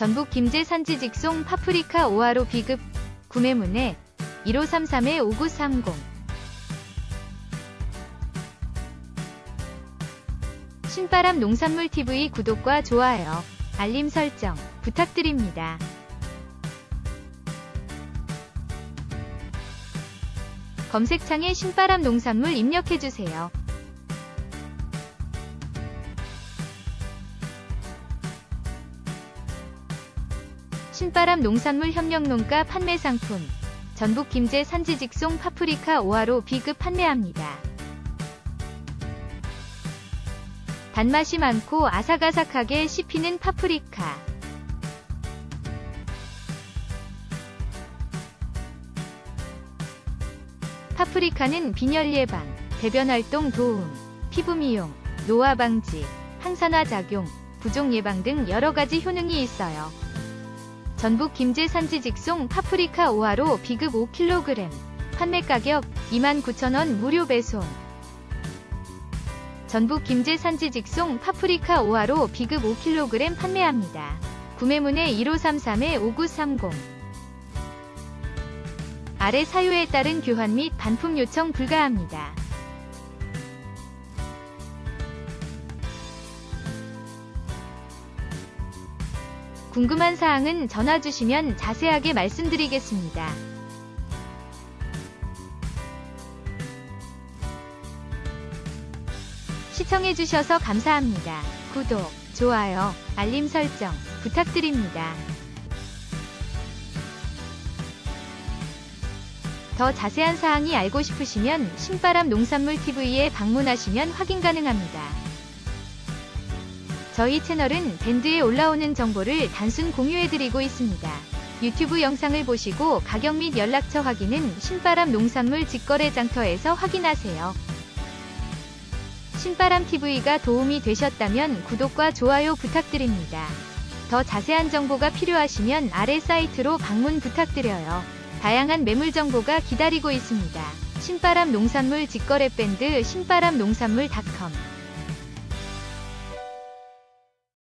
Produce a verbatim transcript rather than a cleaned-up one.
전북 김제 산지 직송 파프리카 오 화로 비급. 구매 문의 일오삼삼 오구삼공. 신바람 농산물 티비 구독과 좋아요, 알림 설정 부탁드립니다. 검색창에 신바람 농산물 입력해주세요. 신바람 농산물 협력농가 판매 상품. 전북 김제 산지 직송 파프리카 오 화로 비급 판매합니다. 단맛이 많고 아삭아삭하게 씹히는 파프리카. 파프리카는 빈혈 예방, 배변 활동 도움, 피부 미용, 노화 방지, 항산화 작용, 부종 예방 등 여러가지 효능이 있어요. 전북 김제 산지 직송 파프리카 오 화로 비급 오 킬로그램. 판매 가격 이만 구천 원 무료 배송. 전북 김제 산지 직송 파프리카 오 화로 비급 오 킬로그램 판매합니다. 구매 문의 일오삼삼 오구삼공. 아래 사유에 따른 교환 및 반품 요청 불가합니다. 궁금한 사항은 전화 주시면 자세하게 말씀드리겠습니다. 시청해주셔서 감사합니다. 구독, 좋아요, 알림 설정 부탁드립니다. 더 자세한 사항이 알고 싶으시면 신바람 농산물 티비에 방문하시면 확인 가능합니다. 저희 채널은 밴드에 올라오는 정보를 단순 공유해드리고 있습니다. 유튜브 영상을 보시고 가격 및 연락처 확인은 신바람 농산물 직거래 장터에서 확인하세요. 신바람 티비가 도움이 되셨다면 구독과 좋아요 부탁드립니다. 더 자세한 정보가 필요하시면 아래 사이트로 방문 부탁드려요. 다양한 매물 정보가 기다리고 있습니다. 신바람 농산물 직거래 밴드 신바람 농산물 닷컴